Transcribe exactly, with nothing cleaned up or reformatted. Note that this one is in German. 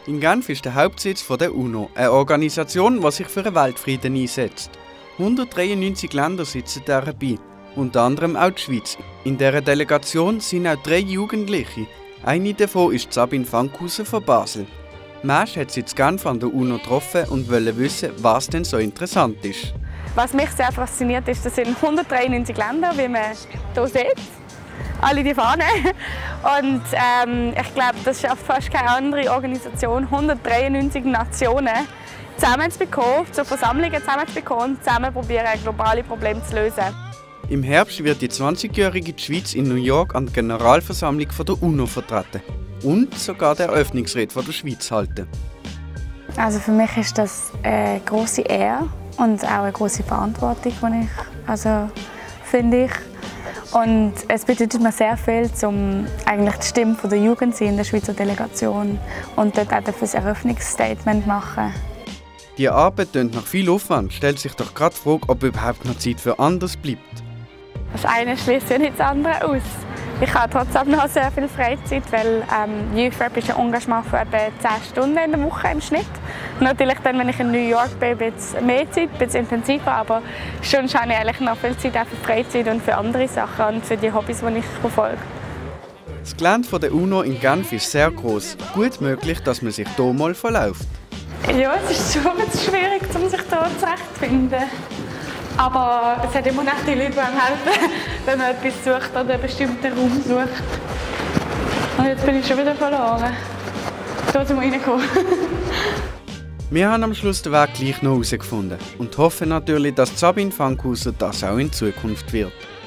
In Genf ist der Hauptsitz der UNO, eine Organisation, die sich für den Weltfrieden einsetzt. hundertdreiundneunzig Länder sitzen dabei, unter anderem auch die Schweiz. In dieser Delegation sind auch drei Jugendliche. Eine davon ist Sabine Fankhauser von Basel. Mesch hat sie in Genf an der UNO getroffen und wollte wissen, was denn so interessant ist. Was mich sehr fasziniert ist, das sind hundertdreiundneunzig Länder, wie man hier sieht. Alle die Fahnen. Und ähm, ich glaube, das schafft fast keine andere Organisation, hundertdreiundneunzig Nationen zusammenzubekommen, zu Versammlungen zusammenzubekommen und zusammen probieren, globale Probleme zu lösen. Im Herbst wird die zwanzigjährige Schweiz in New York an der Generalversammlung der UNO vertreten und sogar der Eröffnungsrede der Schweiz halten. Also für mich ist das eine grosse Ehre und auch eine grosse Verantwortung, die ich, also finde ich. Und es bedeutet mir sehr viel, um eigentlich die Stimme der Jugend in der Schweizer Delegation und dort auch das Eröffnungsstatement zu machen. Die Arbeit klingt nach viel Aufwand, stellt sich doch gerade die Frage, ob überhaupt noch Zeit für anderes bleibt. Das eine schließt ja nicht das andere aus. Ich habe trotzdem noch sehr viel Freizeit, weil ähm, Youth Rep ist ein Engagement von etwa zehn Stunden in der Woche im Schnitt. Natürlich dann, wenn ich in New York bin, ein bisschen mehr Zeit, ein bisschen intensiver, aber schon habe ich eigentlich noch viel Zeit auch für Freizeit und für andere Sachen und für die Hobbys, die ich verfolge. Das Gelände der UNO in Genf ist sehr groß. Gut möglich, dass man sich hier mal verläuft. Ja, es ist schon ein bisschen schwierig, um sich hier zurechtzufinden. Aber es hat immer noch die Leute, die einem helfen, wenn man etwas sucht oder einen bestimmten Raum sucht. Und jetzt bin ich schon wieder verloren. Hier sind wir reingekommen. Wir haben am Schluss den Weg gleich noch herausgefunden und hoffen natürlich, dass Sabine Fankhauser das auch in Zukunft wird.